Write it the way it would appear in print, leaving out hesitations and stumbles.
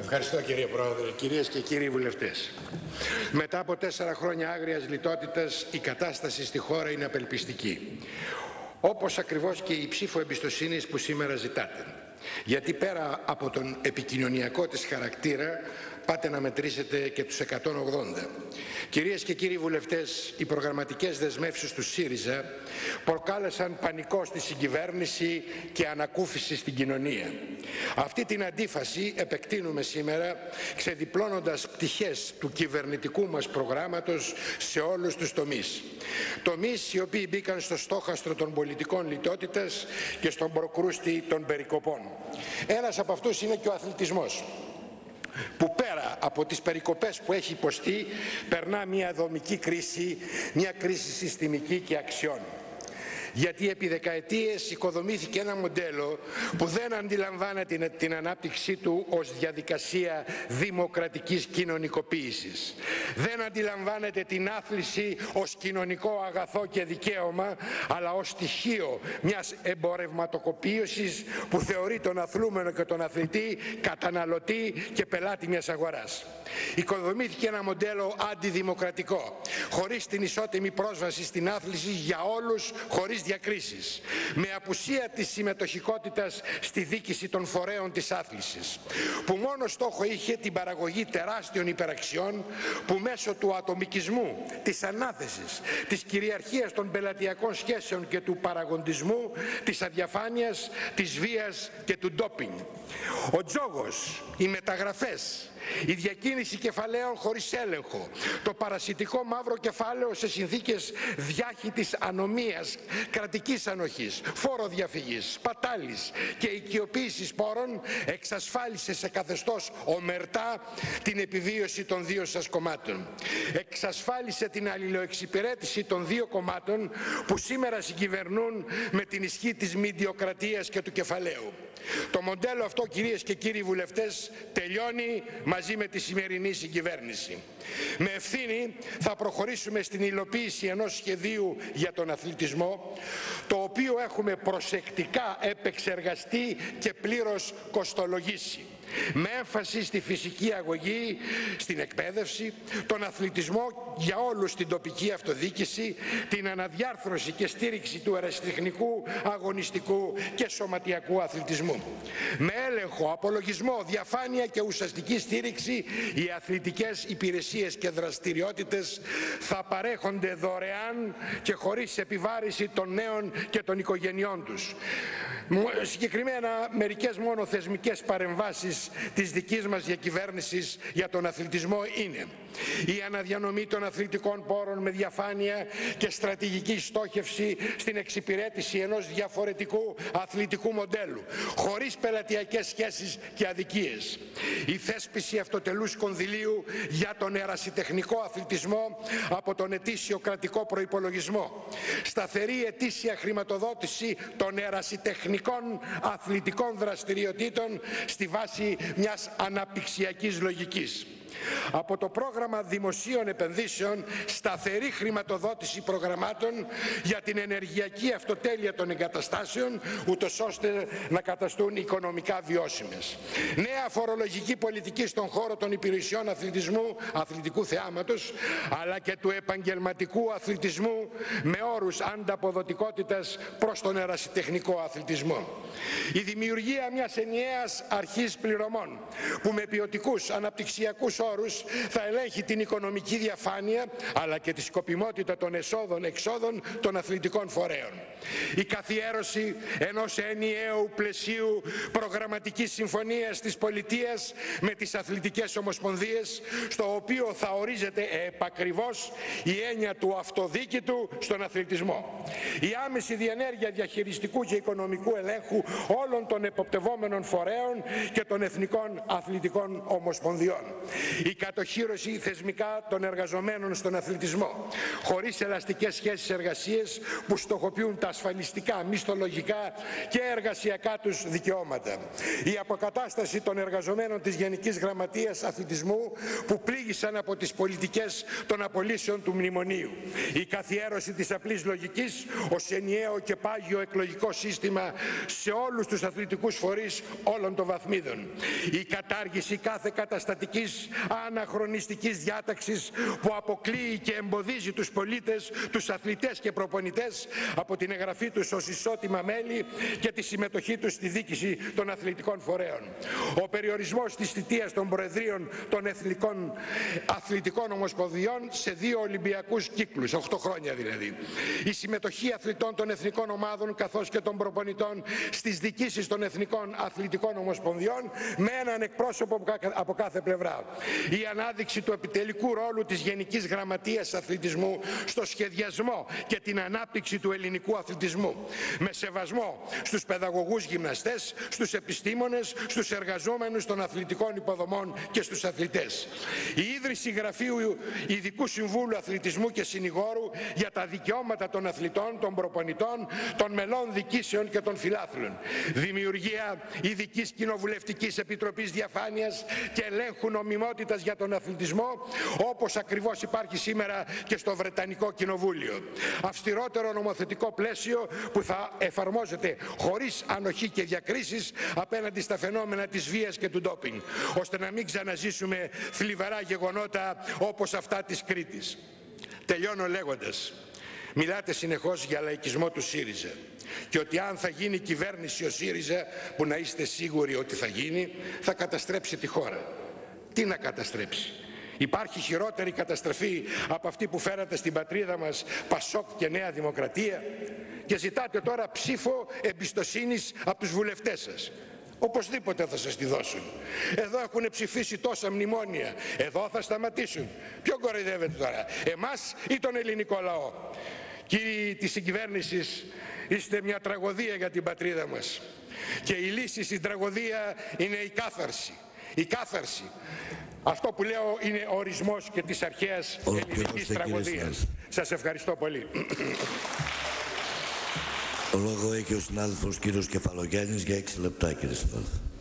Ευχαριστώ κύριε Πρόεδρε. Κυρίες και κύριοι βουλευτές, μετά από 4 χρόνια άγριας λιτότητας η κατάσταση στη χώρα είναι απελπιστική. Όπως ακριβώς και η ψήφο εμπιστοσύνης που σήμερα ζητάτε. Γιατί πέρα από τον επικοινωνιακό της χαρακτήρα πάτε να μετρήσετε και τους 180. Κυρίες και κύριοι βουλευτές, οι προγραμματικές δεσμεύσεις του ΣΥΡΙΖΑ προκάλεσαν πανικό στη συγκυβέρνηση και ανακούφιση στην κοινωνία. Αυτή την αντίφαση επεκτείνουμε σήμερα ξεδιπλώνοντας πτυχές του κυβερνητικού μας προγράμματος σε όλους τους τομείς. Τομείς οι οποίοι μπήκαν στο στόχαστρο των πολιτικών λιτότητας και στον προκρούστη των περικοπών. Ένας από αυτούς είναι και ο αθλητισμός, που πέρα από τις περικοπές που έχει υποστεί περνά μια δομική κρίση, μια κρίση συστημική και αξιών. Γιατί επί δεκαετίες οικοδομήθηκε ένα μοντέλο που δεν αντιλαμβάνεται την ανάπτυξή του ως διαδικασία δημοκρατικής κοινωνικοποίησης. Δεν αντιλαμβάνεται την άθληση ως κοινωνικό αγαθό και δικαίωμα, αλλά ως στοιχείο μιας εμπορευματοκοποίησης που θεωρεί τον αθλούμενο και τον αθλητή καταναλωτή και πελάτη μιας αγοράς. Οικοδομήθηκε ένα μοντέλο αντιδημοκρατικό, χωρίς την ισότιμη πρόσβαση στην άθληση για όλους, χωρίς διακρίσεις, με απουσία της συμμετοχικότητας στη δίκηση των φορέων της άθλησης, που μόνο στόχο είχε την παραγωγή τεράστιων υπεραξιών που μέσω του ατομικισμού, της ανάθεσης, της κυριαρχίας των πελατειακών σχέσεων και του παραγοντισμού, της αδιαφάνειας, της βίας και του ντόπινγκ. Ο τζόγος, οι μεταγραφές, η διακίνηση κεφαλαίων χωρίς έλεγχο, το παρασιτικό μαύρο κεφάλαιο σε συνθήκες διάχυτης ανομίας, κρατικής ανοχής, φόροδιαφυγής, σπατάλης και οικειοποίησης πόρων εξασφάλισε σε καθεστώς ομερτά την επιβίωση των δύο σας κομμάτων. Εξασφάλισε την αλληλοεξυπηρέτηση των δύο κομμάτων που σήμερα συγκυβερνούν με την ισχύ της μηντιοκρατίας και του κεφαλαίου. Το μοντέλο αυτό, κυρίες και κύριοι βουλευτές, τελειώνει μαζί με τη σημερινή συγκυβέρνηση. Με ευθύνη θα προχωρήσουμε στην υλοποίηση ενός σχεδίου για τον αθλητισμό, το οποίο έχουμε προσεκτικά επεξεργαστεί και πλήρως κοστολογήσει, με έμφαση στη φυσική αγωγή, στην εκπαίδευση, τον αθλητισμό για όλους στην τοπική αυτοδιοίκηση, την αναδιάρθρωση και στήριξη του ερασιτεχνικού, αγωνιστικού και σωματιακού αθλητισμού. Με έλεγχο, απολογισμό, διαφάνεια και ουσιαστική στήριξη, οι αθλητικές υπηρεσίες και δραστηριότητες θα παρέχονται δωρεάν και χωρίς επιβάρηση των νέων και των οικογενειών τους. Συγκεκριμένα μερικές μόνο θεσμικές παρεμβάσεις της δικής μας διακυβέρνησης για τον αθλητισμό είναι η αναδιανομή των αθλητικών πόρων με διαφάνεια και στρατηγική στόχευση στην εξυπηρέτηση ενός διαφορετικού αθλητικού μοντέλου, χωρίς πελατειακές σχέσεις και αδικίες. Η θέσπιση αυτοτελούς κονδυλίου για τον ερασιτεχνικό αθλητισμό από τον ετήσιο κρατικό προϋπολογισμό. Σταθερή ετήσια χρηματοδότηση των ερασιτεχνικών αθλητικών δραστηριοτήτων στη βάση μιας αναπτυξιακής λογικής. Από το πρόγραμμα δημοσίων επενδύσεων, σταθερή χρηματοδότηση προγραμμάτων για την ενεργειακή αυτοτέλεια των εγκαταστάσεων, ούτως ώστε να καταστούν οικονομικά βιώσιμες. Νέα φορολογική πολιτική στον χώρο των υπηρεσιών αθλητισμού, αθλητικού θεάματος, αλλά και του επαγγελματικού αθλητισμού με όρους ανταποδοτικότητας προς τον ερασιτεχνικό αθλητισμό. Η δημιουργία μιας ενιαίας αρχής πληρωμών που με ποιοτικούς αναπτυξιακούς όρους θα ελέγχει την οικονομική διαφάνεια αλλά και τη σκοπιμότητα των εσόδων-εξόδων των αθλητικών φορέων. Η καθιέρωση ενός ενιαίου πλαισίου προγραμματικής συμφωνίας της πολιτείας με τις αθλητικές ομοσπονδίες, στο οποίο θα ορίζεται επακριβώς η έννοια του αυτοδίκητου στον αθλητισμό. Η άμεση διενέργεια διαχειριστικού και οικονομικού ελέγχου όλων των εποπτευόμενων φορέων και των εθνικών αθλητικών ομοσπονδιών. Η κατοχύρωση θεσμικά των εργαζομένων στον αθλητισμό, χωρίς ελαστικές σχέσεις εργασίες που στοχοποιούν τα ασφαλιστικά, μισθολογικά και εργασιακά τους δικαιώματα. Η αποκατάσταση των εργαζομένων της Γενικής Γραμματείας Αθλητισμού που πλήγησαν από τις πολιτικές των απολύσεων του μνημονίου. Η καθιέρωση της απλής λογικής ως ενιαίο και πάγιο εκλογικό σύστημα σε όλους τους αθλητικούς φορείς όλων των βαθμίδων. Η κατάργηση κάθε καταστατικής αναχρονιστικής διάταξης που αποκλείει και εμποδίζει τους πολίτες, τους αθλητές και προπονητές από την εγγραφή τους ως ισότιμα μέλη και τη συμμετοχή τους στη διοίκηση των αθλητικών φορέων. Ο περιορισμός της θητείας των προεδρίων των εθνικών αθλητικών ομοσπονδιών σε 2 Ολυμπιακούς κύκλους, 8 χρόνια δηλαδή. Η συμμετοχή αθλητών των εθνικών ομάδων καθώς και των προπονητών στις διοικήσεις των εθνικών αθλητικών ομοσπονδιών με έναν εκπρόσωπο από κάθε πλευρά. Η ανάδειξη του επιτελικού ρόλου της Γενικής Γραμματείας Αθλητισμού στο σχεδιασμό και την ανάπτυξη του ελληνικού αθλητισμού με σεβασμό στους παιδαγωγούς γυμναστές, στους επιστήμονες, στους εργαζόμενους των αθλητικών υποδομών και στους αθλητές. Η ίδρυση γραφείου Ειδικού Συμβούλου Αθλητισμού και Συνηγόρου για τα δικαιώματα των αθλητών, των προπονητών, των μελών διοικήσεων και των φιλάθλων. Δημιουργία Ειδικής Κοινοβουλευτικής Επιτροπής Διαφάνειας και Ελέγχου Νομιμότητας για τον αθλητισμό, όπως ακριβώς υπάρχει σήμερα και στο Βρετανικό Κοινοβούλιο. Αυστηρότερο νομοθετικό πλαίσιο που θα εφαρμόζεται χωρίς ανοχή και διακρίσεις απέναντι στα φαινόμενα της βίας και του ντόπινγκ, ώστε να μην ξαναζήσουμε θλιβερά γεγονότα όπως αυτά της Κρήτης. Τελειώνω λέγοντας, μιλάτε συνεχώς για λαϊκισμό του ΣΥΡΙΖΑ και ότι αν θα γίνει κυβέρνηση ο ΣΥΡΙΖΑ, που να είστε σίγουροι ότι θα γίνει, θα καταστρέψει τη χώρα. Τι να καταστρέψει? Υπάρχει χειρότερη καταστροφή από αυτή που φέρατε στην πατρίδα μας, Πασόκ και Νέα Δημοκρατία? Και ζητάτε τώρα ψήφο εμπιστοσύνης από τους βουλευτές σας. Οπωσδήποτε θα σας τη δώσουν. Εδώ έχουν ψηφίσει τόσα μνημόνια. Εδώ θα σταματήσουν. Ποιον κοροϊδεύετε τώρα, εμάς ή τον ελληνικό λαό? Κύριοι της συγκυβέρνησης, είστε μια τραγωδία για την πατρίδα μας. Και η λύση στην τραγωδία είναι η κάθαρση. Η κάθαρση. Αυτό που λέω είναι ο ορισμός και της αρχαίας ελληνικής τραγωδίας. Σας ευχαριστώ πολύ. Ο λόγο έχει ο συνάδελφος κύριος Κεφαλογιάννης για 6 λεπτά, κύριε συνάδελφε.